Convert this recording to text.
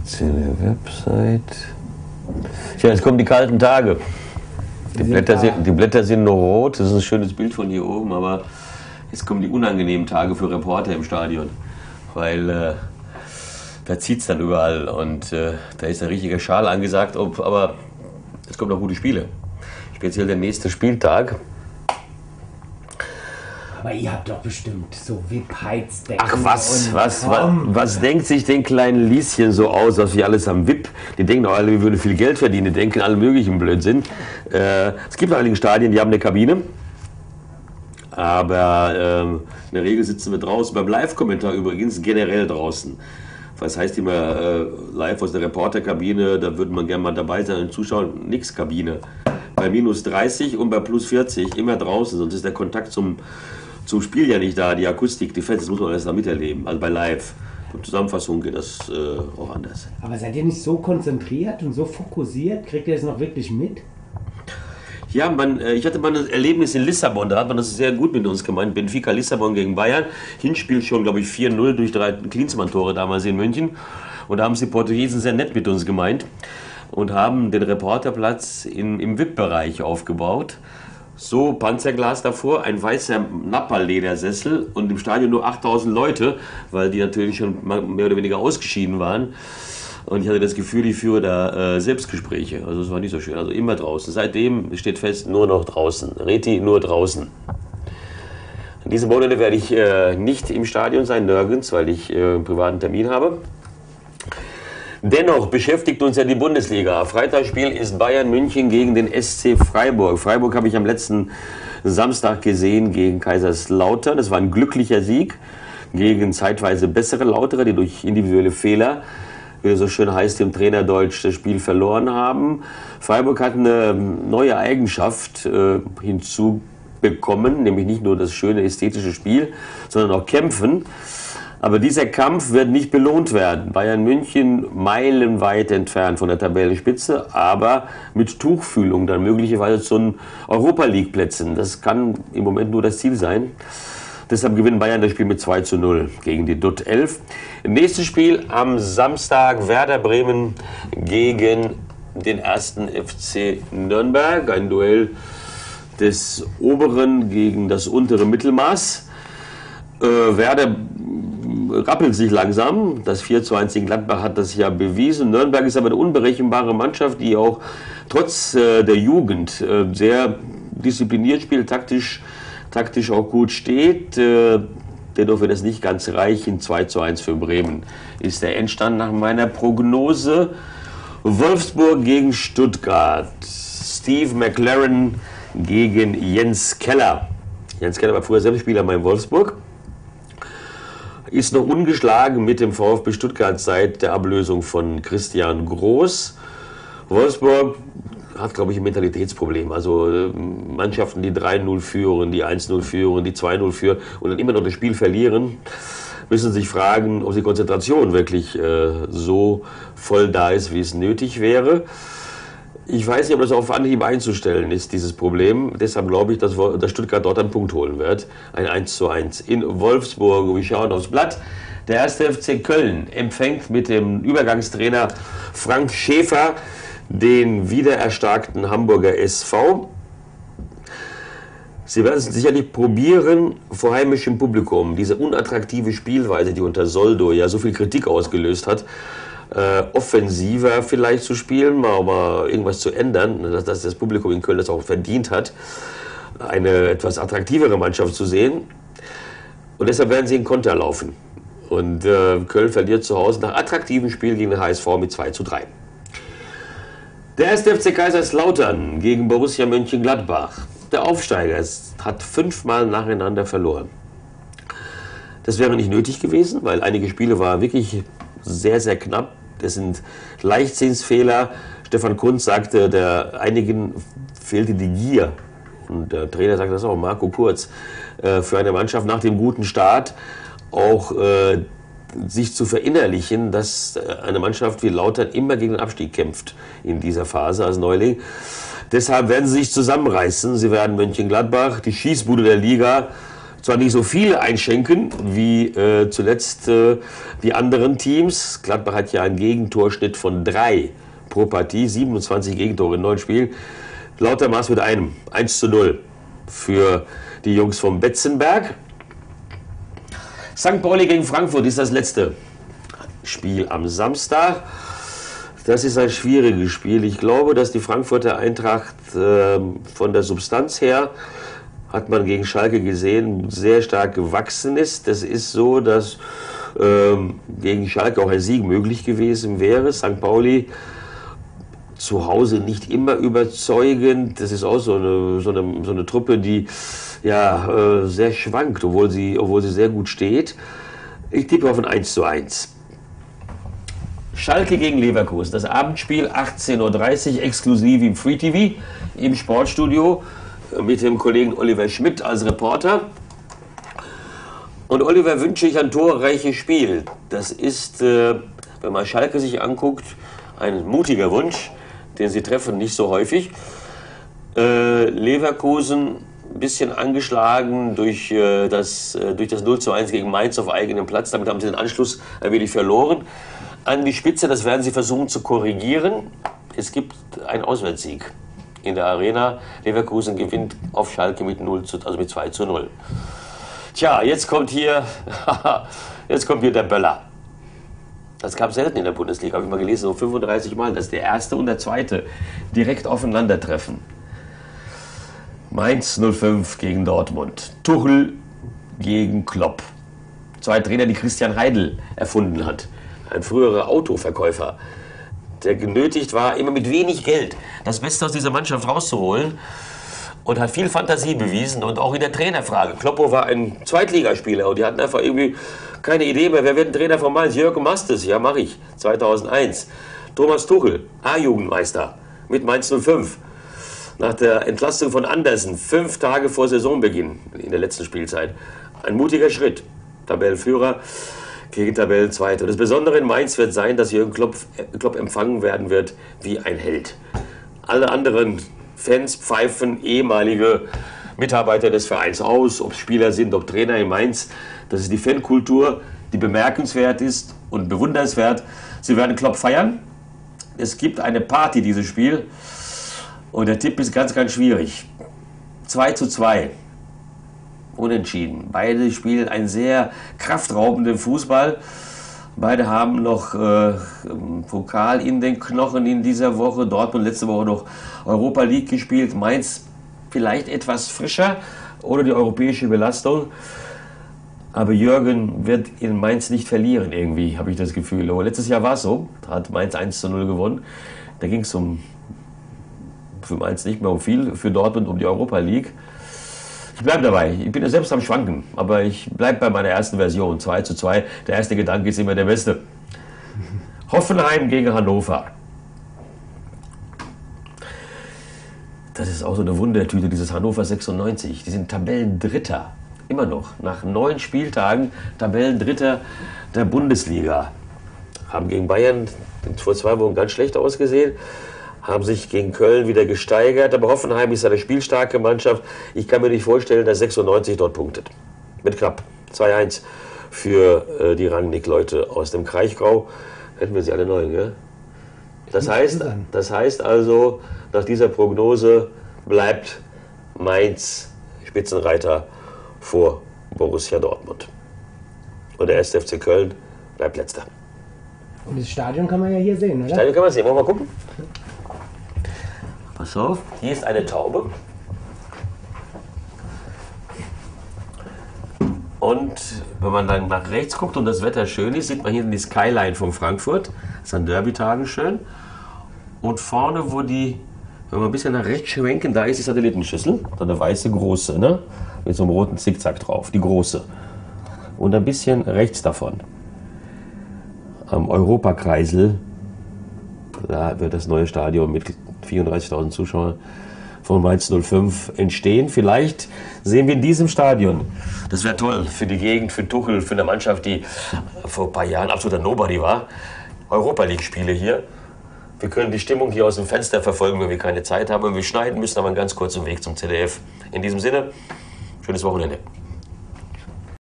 offizielle Website. Ja, jetzt kommen die kalten Tage. Die Blätter sind noch rot. Das ist ein schönes Bild von hier oben, aber jetzt kommen die unangenehmen Tage für Reporter im Stadion. Weil da zieht es dann überall und da ist ein richtiger Schal angesagt. Aber es kommen noch gute Spiele. Speziell der nächste Spieltag. Aber ihr habt doch bestimmt so VIP-Heizdecken. Ach was denkt sich den kleinen Lieschen so aus, was wir alles haben VIP? Die denken doch alle, wir würden viel Geld verdienen, die denken alle möglichen Blödsinn. Es gibt einige Stadien, die haben eine Kabine, aber in der Regel sitzen wir draußen, beim Live-Kommentar übrigens generell draußen. Was heißt immer live aus der Reporterkabine, da würde man gerne mal dabei sein und zuschauen, nix Kabine. Bei minus 30 und bei plus 40 immer draußen, sonst ist der Kontakt zum Spiel ja nicht da, die Akustik, die Fans, das muss man erst da miterleben, also bei Live. Und Zusammenfassung geht das auch anders. Aber seid ihr nicht so konzentriert und so fokussiert? Kriegt ihr das noch wirklich mit? Ja, ich hatte mal ein Erlebnis in Lissabon, da hat man das sehr gut mit uns gemeint. Benfica Lissabon gegen Bayern, Hinspiel schon, glaube ich, 4-0 durch 3 Klinsmann-Tore damals in München. Und da haben es die Portugiesen sehr nett mit uns gemeint und haben den Reporterplatz im VIP-Bereich aufgebaut. So, Panzerglas davor, ein weißer Nappa-Ledersessel und im Stadion nur 8000 Leute, weil die natürlich schon mehr oder weniger ausgeschieden waren. Und ich hatte das Gefühl, ich führe da Selbstgespräche. Also es war nicht so schön. Also immer draußen. Seitdem steht fest, nur noch draußen. Reti, nur draußen. An diesem Wochenende werde ich nicht im Stadion sein, nirgends, weil ich einen privaten Termin habe. Dennoch beschäftigt uns ja die Bundesliga. Freitagsspiel ist Bayern München gegen den SC Freiburg. Freiburg habe ich am letzten Samstag gesehen gegen Kaiserslautern. Das war ein glücklicher Sieg gegen zeitweise bessere Lauterer, die durch individuelle Fehler, wie es so schön heißt im Trainerdeutsch, das Spiel verloren haben. Freiburg hat eine neue Eigenschaft hinzubekommen, nämlich nicht nur das schöne ästhetische Spiel, sondern auch Kämpfen. Aber dieser Kampf wird nicht belohnt werden. Bayern München meilenweit entfernt von der Tabellenspitze, aber mit Tuchfühlung dann möglicherweise zu den Europa-League-Plätzen. Das kann im Moment nur das Ziel sein. Deshalb gewinnt Bayern das Spiel mit 2:0 gegen die DUT 11. Nächstes Spiel am Samstag, Werder Bremen gegen den 1. FC Nürnberg. Ein Duell des oberen gegen das untere Mittelmaß. Werder rappelt sich langsam. Das 4:1 in Gladbach hat das ja bewiesen. Nürnberg ist aber eine unberechenbare Mannschaft, die auch trotz der Jugend sehr diszipliniert spielt, taktisch auch gut steht. Dennoch wird es nicht ganz reichen. 2:1 für Bremen ist der Endstand nach meiner Prognose. Wolfsburg gegen Stuttgart. Steve McLaren gegen Jens Keller. Jens Keller war früher selbst Spieler in Wolfsburg. Ist noch ungeschlagen mit dem VfB Stuttgart seit der Ablösung von Christian Groß. Wolfsburg hat, glaube ich, ein Mentalitätsproblem. Also Mannschaften, die 3:0 führen, die 1:0 führen, die 2:0 führen und dann immer noch das Spiel verlieren, müssen sich fragen, ob die Konzentration wirklich so voll da ist, wie es nötig wäre. Ich weiß nicht, ob das auf Anhieb einzustellen ist, dieses Problem. Deshalb glaube ich, dass Stuttgart dort einen Punkt holen wird. Ein 1:1 in Wolfsburg. Wir schauen aufs Blatt. Der 1. FC Köln empfängt mit dem Übergangstrainer Frank Schäfer den wiedererstarkten Hamburger SV. Sie werden es sicherlich probieren, vor heimischem Publikum, diese unattraktive Spielweise, die unter Soldo ja so viel Kritik ausgelöst hat, offensiver vielleicht zu spielen, mal irgendwas zu ändern, dass das Publikum in Köln das auch verdient hat, eine etwas attraktivere Mannschaft zu sehen. Und deshalb werden sie in Konter laufen. Und Köln verliert zu Hause nach attraktivem Spiel gegen den HSV mit 2:3. Der 1. FC Kaiserslautern gegen Borussia Mönchengladbach. Der Aufsteiger hat 5-mal nacheinander verloren. Das wäre nicht nötig gewesen, weil einige Spiele waren wirklich sehr, sehr knapp. Das sind Leichtsinnsfehler. Stefan Kunz sagte, einigen fehlte die Gier. Und der Trainer sagte das auch, Marco Kurz, für eine Mannschaft nach dem guten Start auch sich zu verinnerlichen, dass eine Mannschaft wie Lautern immer gegen den Abstieg kämpft in dieser Phase als Neuling. Deshalb werden sie sich zusammenreißen. Sie werden Mönchengladbach, die Schießbude der Liga, zwar nicht so viel einschenken wie zuletzt die anderen Teams. Gladbach hat ja einen Gegentorschnitt von 3 pro Partie, 27 Gegentore in 9 Spielen. Lautermaß mit einem 1:0 für die Jungs vom Betzenberg. St. Pauli gegen Frankfurt ist das letzte Spiel am Samstag. Das ist ein schwieriges Spiel. Ich glaube, dass die Frankfurter Eintracht von der Substanz her, hat man gegen Schalke gesehen, sehr stark gewachsen ist. Das ist so, dass gegen Schalke auch ein Sieg möglich gewesen wäre. St. Pauli zu Hause nicht immer überzeugend. Das ist auch so eine Truppe, die ja, sehr schwankt, obwohl sie sehr gut steht. Ich tippe auf ein 1:1. Schalke gegen Leverkusen, das Abendspiel 18:30 Uhr, exklusiv im Free TV, im Sportstudio mit dem Kollegen Oliver Schmidt als Reporter. Und Oliver, wünsche ich ein torreiches Spiel. Das ist, wenn man Schalke sich anguckt, ein mutiger Wunsch, den sie treffen nicht so häufig. Leverkusen ein bisschen angeschlagen durch das 0:1 gegen Mainz auf eigenem Platz. Damit haben sie den Anschluss ein wenig verloren. An die Spitze, das werden sie versuchen zu korrigieren. Es gibt einen Auswärtssieg in der Arena. Leverkusen gewinnt auf Schalke mit 2:0. Tja, jetzt kommt hier der Böller. Das gab es selten in der Bundesliga, habe ich mal gelesen, so 35 Mal, dass der erste und der zweite direkt aufeinandertreffen. Mainz 05 gegen Dortmund. Tuchel gegen Klopp. 2 Trainer, die Christian Heidel erfunden hat. Ein früherer Autoverkäufer, der genötigt war, immer mit wenig Geld das Beste aus dieser Mannschaft rauszuholen und hat viel Fantasie bewiesen und auch in der Trainerfrage. Kloppo war ein Zweitligaspieler und die hatten einfach irgendwie keine Idee mehr, wer wird ein Trainer von Mainz? Jürgen Mastes, ja mache ich, 2001. Thomas Tuchel, A-Jugendmeister mit Mainz 05. Nach der Entlassung von Andersen, 5 Tage vor Saisonbeginn in der letzten Spielzeit. Ein mutiger Schritt. Tabellenführer gegen Tabellenzweiter. Das Besondere in Mainz wird sein, dass Jürgen Klopp empfangen werden wird wie ein Held. Alle anderen Fans pfeifen ehemalige Mitarbeiter des Vereins aus, ob Spieler sind, ob Trainer in Mainz. Das ist die Fankultur, die bemerkenswert ist und bewundernswert. Sie werden Klopp feiern. Es gibt eine Party, dieses Spiel. Und der Tipp ist ganz, ganz schwierig. 2:2. Unentschieden. Beide spielen einen sehr kraftraubenden Fußball. Beide haben noch Pokal in den Knochen in dieser Woche. Dortmund letzte Woche noch Europa League gespielt. Mainz vielleicht etwas frischer oder die europäische Belastung. Aber Jürgen wird in Mainz nicht verlieren irgendwie, habe ich das Gefühl. Aber letztes Jahr war es so. Da hat Mainz 1:0 gewonnen. Da ging es für Mainz nicht mehr um viel, für Dortmund um die Europa League. Ich bleibe dabei. Ich bin ja selbst am Schwanken, aber ich bleibe bei meiner ersten Version, 2:2. Der erste Gedanke ist immer der beste. Hoffenheim gegen Hannover. Das ist auch so eine Wundertüte, dieses Hannover 96. Die sind Tabellendritter, immer noch. Nach 9 Spieltagen Tabellendritter der Bundesliga. Haben gegen Bayern vor 2 Wochen ganz schlecht ausgesehen. Haben sich gegen Köln wieder gesteigert, aber Hoffenheim ist eine spielstarke Mannschaft. Ich kann mir nicht vorstellen, dass 96 dort punktet. Mit knapp 2:1 für die Rangnick-Leute aus dem Kraichgau. Hätten wir sie alle neu, gell? Das heißt also, nach dieser Prognose bleibt Mainz Spitzenreiter vor Borussia Dortmund. Und der 1. FC Köln bleibt letzter. Und das Stadion kann man ja hier sehen, oder? Das Stadion kann man sehen. Wollen wir mal gucken? Pass auf, hier ist eine Taube. Und wenn man dann nach rechts guckt und das Wetter schön ist, sieht man hier die Skyline von Frankfurt. Das ist an Derby-Tagen schön. Und vorne, wenn wir ein bisschen nach rechts schwenken, da ist die Satellitenschüssel. So eine weiße große, ne? Mit so einem roten Zickzack drauf, die große. Und ein bisschen rechts davon, am Europakreisel, da wird das neue Stadion mit 34.000 Zuschauern von Mainz 05 entstehen. Vielleicht sehen wir in diesem Stadion, das wäre toll für die Gegend, für Tuchel, für eine Mannschaft, die vor ein paar Jahren absoluter Nobody war, Europa League Spiele hier. Wir können die Stimmung hier aus dem Fenster verfolgen, wenn wir keine Zeit haben. Wenn wir schneiden müssen, aber einen ganz kurzen Weg zum ZDF. In diesem Sinne, schönes Wochenende.